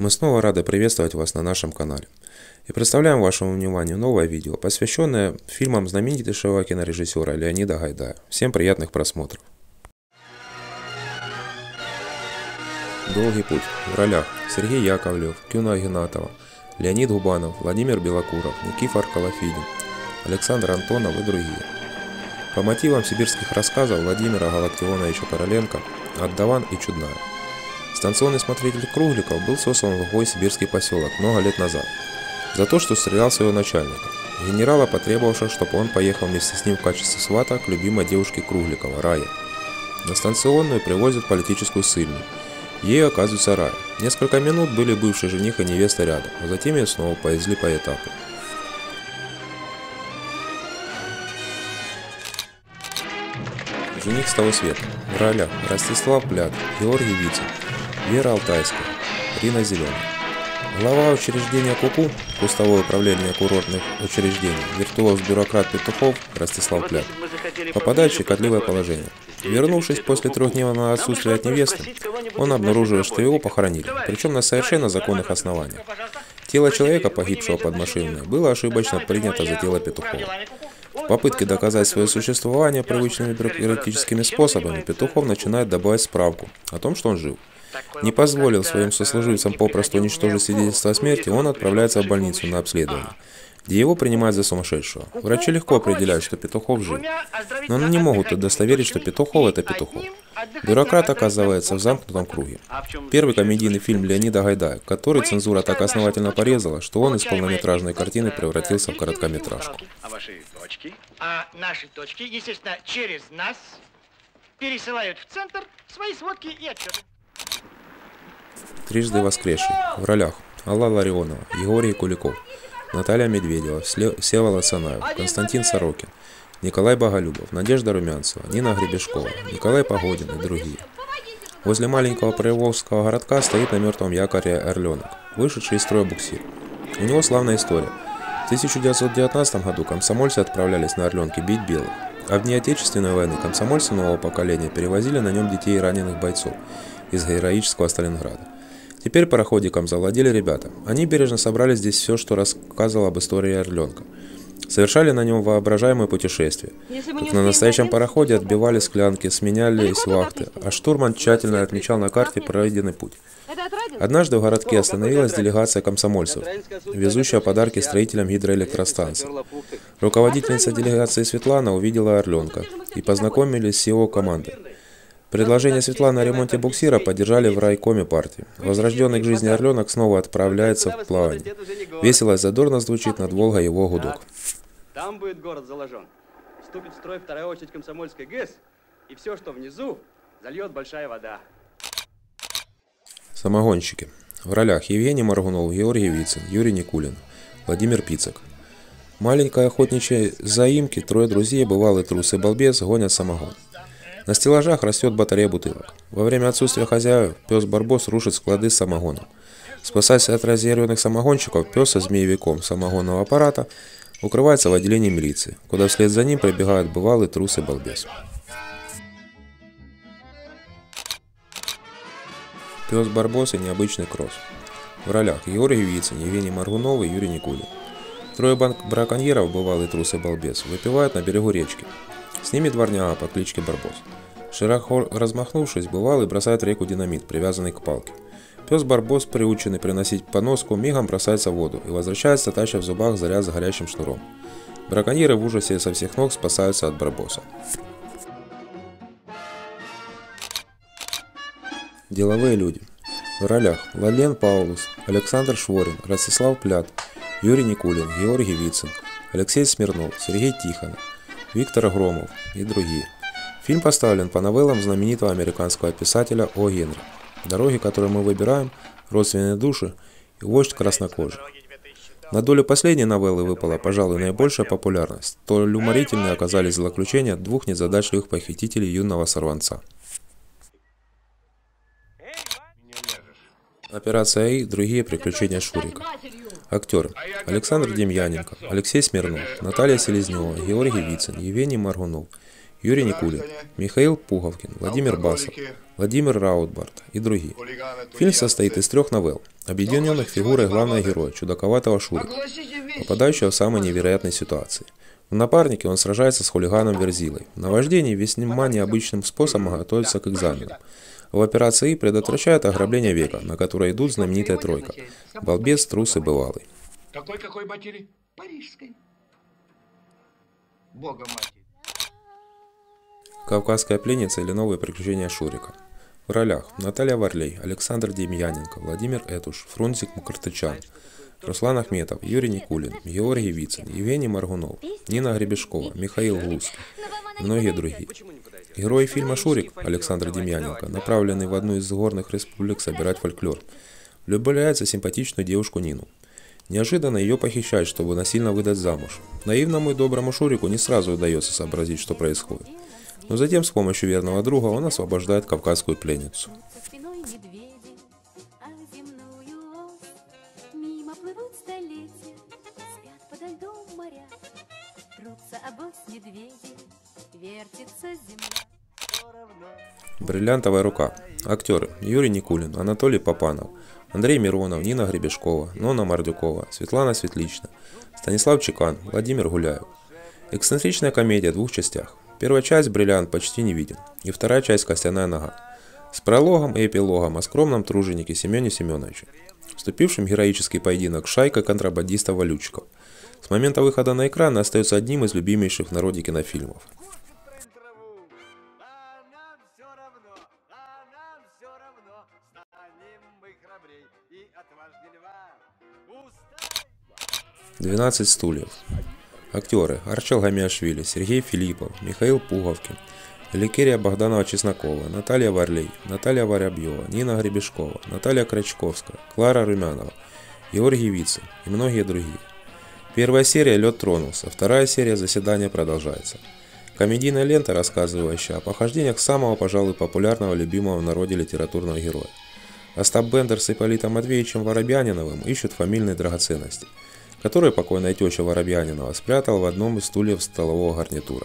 Мы снова рады приветствовать вас на нашем канале. И представляем вашему вниманию новое видео, посвященное фильмам знаменитейшего кинорежиссера Леонида Гайдая. Всем приятных просмотров. Долгий путь. В ролях Сергей Яковлев, Кюна Игнатова, Леонид Губанов, Владимир Белокуров, Никифор Колофидин, Александр Антонов и другие. По мотивам сибирских рассказов Владимира Галактионовича Короленко «Отдаван и Чудная». Станционный смотритель Кругликов был сослан в глухой сибирский поселок много лет назад за то, что стрелял своего начальника, генерала, потребовавшего, чтобы он поехал вместе с ним в качестве свата к любимой девушке Кругликова, Рае. На станционную привозят политическую ссыльную. Ей оказывается Рая. Несколько минут были бывший жених и невеста рядом, а затем ее снова повезли по этапу. Жених с того света. В ролях Ростислав Плят, Георгий Вицин, Вера Алтайская, Рина Зеленая. Глава учреждения КУКУ, кустовое управление курортных учреждений, виртуоз-бюрократ Петухов Ростислав Плят, попадает в щекотливое положение. Вернувшись после трехдневного отсутствия от невесты, он обнаруживает, что его похоронили, причем на совершенно законных основаниях. Тело человека, погибшего под машиной, было ошибочно принято за тело Петухова. В попытке доказать свое существование привычными бюрократическими способами, Петухов начинает добавить справку о том, что он жив. Не позволил своим сослуживцам попросту уничтожить свидетельство о смерти, он отправляется в больницу на обследование, где его принимают за сумасшедшего. Врачи легко определяют, что Петухов жив, но они не могут удостоверить, что Петухов – это Петухов. Бюрократ оказывается в замкнутом круге. Первый комедийный фильм Леонида Гайдая, который цензура так основательно порезала, что он из полнометражной картины превратился в короткометражку. А наши точки, естественно, через нас пересылают в центр свои сводки и отчеты. Трижды воскресший. В ролях Алла Ларионова, Егорий Куликов, Наталья Медведева, Всеволод Санаев, Константин Сорокин, Николай Боголюбов, Надежда Румянцева, Нина Гребешкова, Николай Погодин и другие. Возле маленького приволжского городка стоит на мертвом якоре орленок, вышедший из строя буксир. У него славная история. В 1919 году комсомольцы отправлялись на орленке бить белых, а в дни Отечественной войны комсомольцы нового поколения перевозили на нем детей и раненых бойцов из героического Сталинграда. Теперь пароходиком завладели ребята. Они бережно собрали здесь все, что рассказывало об истории орленка. Совершали на нем воображаемые путешествия. Как на настоящем пароходе отбивали склянки, сменялись вахты, а штурман тщательно отмечал на карте пройденный путь. Однажды в городке остановилась делегация комсомольцев, везущая подарки строителям гидроэлектростанции. Руководительница делегации Светлана увидела орленка и познакомились с его командой. Предложение Светланы о ремонте буксира поддержали в райкоме партии. Возрожденный к жизни орленок снова отправляется в плавание. Весело и задорно звучит над Волгой его гудок. Там будет город заложен. Вступит в строй вторая очередь Комсомольской ГЭС, и все, что внизу, зальет большая вода. Самогонщики. В ролях Евгений Моргунов, Георгий Вицин, Юрий Никулин, Владимир Пицак. В маленькой охотничьей заимке трое друзей, бывалый трус и балбес, гонят самогон. На стеллажах растет батарея бутылок. Во время отсутствия хозяев пес Барбос рушит склады с самогоном. Спасаясь от разъяренных самогонщиков, пес со змеевиком самогонного аппарата укрывается в отделении милиции, куда вслед за ним прибегают бывалый трус и балбес. Пес Барбос и необычный кросс. В ролях Георгий Вицин, Евгений Моргунов и Юрий Никулин. Трое браконьеров, бывалый трус и балбес, выпивают на берегу речки. С ними дворняга по кличке Барбос. Широко размахнувшись, бывалый бросает в реку динамит, привязанный к палке. Пес Барбос, приученный приносить поноску, мигом бросается в воду и возвращается, таща в зубах заряд с горящим шнуром. Браконьеры в ужасе со всех ног спасаются от Барбоса. Деловые люди. В ролях Лален Паулус, Александр Шворин, Ростислав Плят, Юрий Никулин, Георгий Вицин, Алексей Смирнов, Сергей Тихонов, Виктор Громов и другие. Фильм поставлен по новеллам знаменитого американского писателя О. Генри. «Дороги, которые мы выбираем», «Родственные души» и «Вождь краснокожий». На долю последней новеллы выпала, пожалуй, наибольшая популярность. Столь уморительными оказались злоключения двух незадачливых похитителей юного сорванца. Операция И, другие приключения Шурика. Актеры: Александр Демьяненко, Алексей Смирнов, Наталья Селезнева, Георгий Вицин, Евгений Моргунов, Юрий Никулин, Михаил Пуговкин, Владимир Басов, Владимир Раутбарт и другие. Фильм состоит из 3 новелл, объединенных фигурой главного героя, чудаковатого Шурика, попадающего в самые невероятные ситуации. В напарнике он сражается с хулиганом Верзилой. На вождении весьма необычным способом готовится к экзаменам. В операции предотвращает ограбление века, на которое идут знаменитая тройка: балбес, трус и бывалый. Какой матери? Парижской. Бога матери. Кавказская пленница или новые приключения Шурика. В ролях: Наталья Варлей, Александр Демьяненко, Владимир Этуш, Фрунзик Мкртычан, Руслан Ахметов, Юрий Никулин, Георгий Вицин, Евгений Моргунов, Нина Гребешкова, Михаил Глузский и многие другие. Герои фильма «Шурик» Александр Демьяненко, направленный в одну из горных республик собирать фольклор, влюбляется в симпатичную девушку Нину. Неожиданно ее похищают, чтобы насильно выдать замуж. Наивному и доброму Шурику не сразу удается сообразить, что происходит. Но затем с помощью верного друга он освобождает кавказскую пленницу. Бриллиантовая рука. Актеры: Юрий Никулин, Анатолий Попанов, Андрей Миронов, Нина Гребешкова, Нонна Мордюкова, Светлана Светлична, Станислав Чекан, Владимир Гуляев. Эксцентричная комедия в 2 частях. Первая часть «Бриллиант» почти не виден, и вторая часть «Костяная нога». С прологом и эпилогом о скромном труженике Семене Семеновиче, вступившем в героический поединок с шайкой контрабандистов-валютчиков. С момента выхода на экраны остается одним из любимейших в народе кинофильмов. «12 стульев». Актеры: Арчил Гамиашвили, Сергей Филиппов, Михаил Пуговкин, Ликерия Богданова-Чеснокова, Наталья Варлей, Наталья Воробьева, Нина Гребешкова, Наталья Крачковская, Клара Румянова, Георгий Вицин и многие другие. Первая серия «Лед тронулся», вторая серия «Заседание» продолжается. Комедийная лента, рассказывающая о похождениях самого, пожалуй, популярного, любимого в народе литературного героя. Остап Бендер с Ипполитом Матвеевичем Воробьяниновым ищут фамильные драгоценности, которые покойная теща Воробьянинова спрятал в одном из стульев столового гарнитура.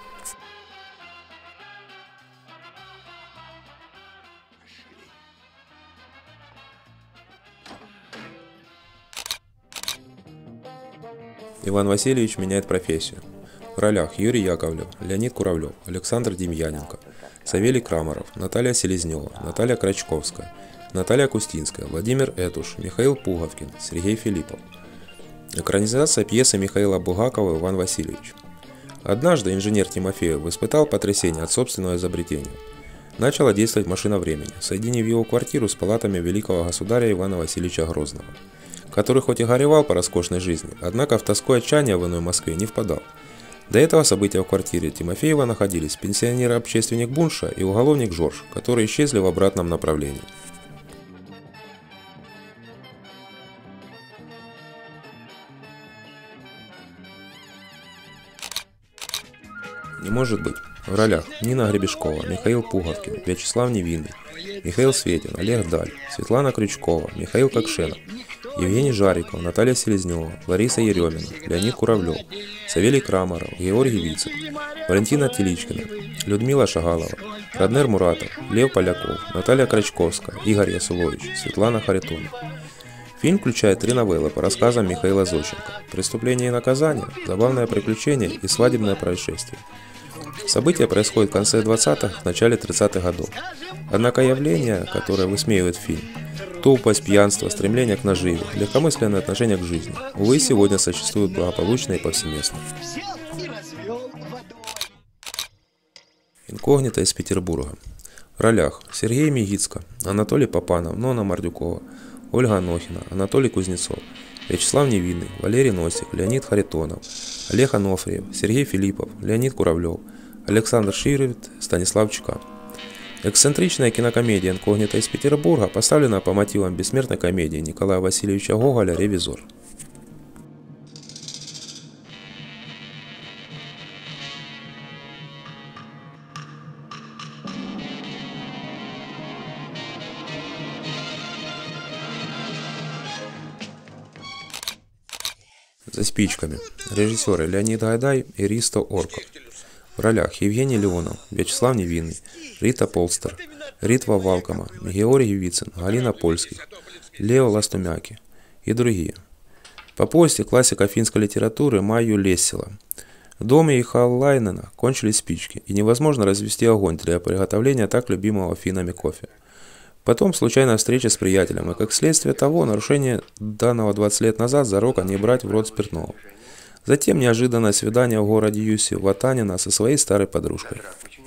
Иван Васильевич меняет профессию. В ролях: Юрий Яковлев, Леонид Куравлев, Александр Демьяненко, Савелий Крамаров, Наталья Селезнева, Наталья Крачковская, Наталья Кустинская, Владимир Этуш, Михаил Пуговкин, Сергей Филиппов. Экранизация пьесы Михаила Булгакова «Иван Васильевич». Однажды инженер Тимофеев испытал потрясение от собственного изобретения. Начала действовать машина времени, соединив его квартиру с палатами великого государя Ивана Васильевича Грозного, который хоть и горевал по роскошной жизни, однако в тоску и отчаяние в иной Москве не впадал. До этого события в квартире Тимофеева находились пенсионер-общественник Бунша и уголовник Жорж, которые исчезли в обратном направлении. Не может быть. В ролях: Нина Гребешкова, Михаил Пуговкин, Вячеслав Невинный, Михаил Светин, Олег Даль, Светлана Крючкова, Михаил Кокшенов, Евгений Жариков, Наталья Селезнева, Лариса Еремина, Леонид Куравлев, Савелий Крамаров, Георгий Вицин, Валентина Теличкина, Людмила Шагалова, Раднер Муратов, Лев Поляков, Наталья Крачковская, Игорь Ясулович, Светлана Харитонова. Фильм включает 3 новеллы по рассказам Михаила Зощенко: «Преступление и наказание», «Забавное приключение» и «Свадебное происшествие». События происходят в конце 20-х, в начале 30-х годов. Однако явления, которые высмеивает фильм, тупость, пьянство, стремление к наживе, легкомысленное отношение к жизни, увы, сегодня существуют благополучно и повсеместно. Инкогнито из Петербурга. В ролях: Сергей Мигицко, Анатолий Попанов, Нонна Мордюкова, Ольга Анохина, Анатолий Кузнецов, Вячеслав Невинный, Валерий Носик, Леонид Харитонов, Олег Анофриев, Сергей Филиппов, Леонид Куравлев, Александр Ширвит, Станислав Чекан. Эксцентричная кинокомедия «Инкогнито из Петербурга» поставлена по мотивам бессмертной комедии Николая Васильевича Гоголя «Ревизор». За спичками. Режиссеры: Леонид Гайдай и Ристо Орков. В ролях Евгений Леонов, Вячеслав Невинный, Рита Полстер, Ритва Валкома, Георгий Вицин, Галина Польских, Лео Ластумяки и другие. По повести классика финской литературы Майю Лессила. В доме Ихаллайнена кончились спички, и невозможно развести огонь для приготовления так любимого финнами кофе. Потом случайная встреча с приятелем, и как следствие того, нарушение данного 20 лет назад зарока не брать в рот спиртного. Затем неожиданное свидание в городе Юси Ватанина со своей старой подружкой.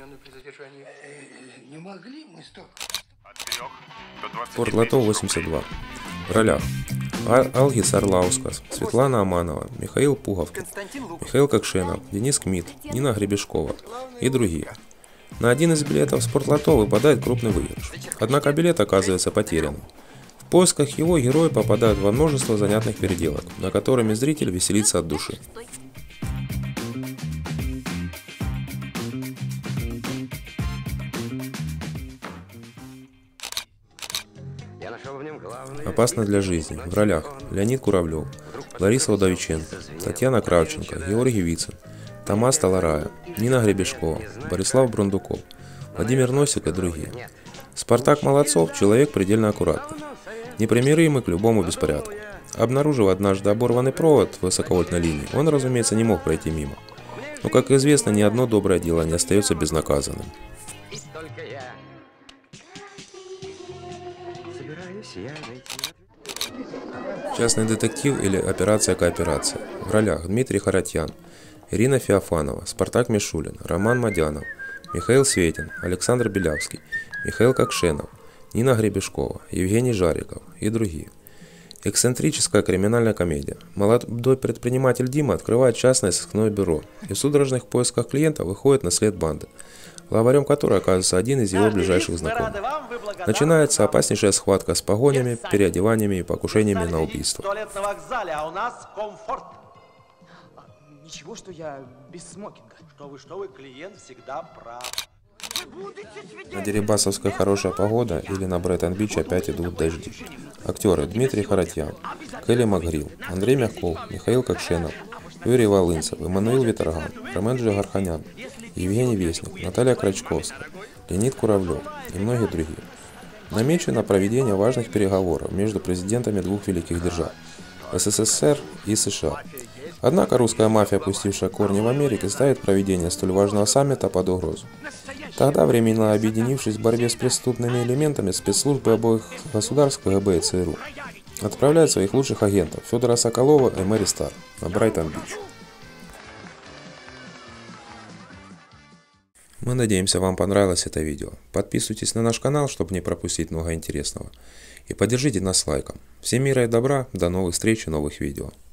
Спортлото 82. В ролях Алгис Арлаускас, Светлана Аманова, Михаил Пуговкин, Михаил Кокшенов, Денис Кмит, Нина Гребешкова и другие. На один из билетов в Спортлото выпадает крупный выигрыш. Однако билет оказывается потерянным. В поисках его герои попадают во множество занятных переделок, на которыми зритель веселится от души. Опасно для жизни. В ролях Леонид Куравлев, Лариса Удовиченко, Татьяна Кравченко, Георгий Вицин, Томас Таларая, Нина Гребешкова, Борислав Брундуков, Владимир Носик и другие. Спартак Молодцов – человек предельно аккуратный, непримиримый к любому беспорядку. Обнаружив однажды оборванный провод высоковольтной линии, он, разумеется, не мог пройти мимо. Но, как известно, ни одно доброе дело не остается безнаказанным. Частный детектив или операция-кооперация. В ролях Дмитрий Харатьян, Ирина Феофанова, Спартак Мишулин, Роман Мадянов, Михаил Светин, Александр Белявский, Михаил Кокшенов, Нина Гребешкова, Евгений Жариков и другие. Эксцентрическая криминальная комедия. Молодой предприниматель Дима открывает частное сыскное бюро и в судорожных поисках клиента выходит на след банды, главарем которой оказывается один из его ближайших знакомых. Начинается опаснейшая схватка с погонями, переодеваниями и покушениями на убийство. Ничего, что я без смокинга. Что вы, клиент всегда прав. На Дерибасовской хорошая погода или на Брайтон-Бич опять идут дожди. Актеры Дмитрий Харатьян, Келли Макгрил, Андрей Мягков, Михаил Кокшенов, Юрий Волынцев, Эммануил Виторган, Ромен Джигарханян, Евгений Весник, Наталья Крачковская, Леонид Куравлев и многие другие. Намечено проведение важных переговоров между президентами двух великих держав – СССР и США. Однако русская мафия, пустившая корни в Америке, ставит проведение столь важного саммита под угрозу. Тогда, временно объединившись в борьбе с преступными элементами, спецслужбы обоих государств КГБ и ЦРУ отправляют своих лучших агентов Федора Соколова и Мэри Стар на Брайтон-Бич. Мы надеемся, вам понравилось это видео. Подписывайтесь на наш канал, чтобы не пропустить много интересного. И поддержите нас лайком. Всем мира и добра, до новых встреч и новых видео.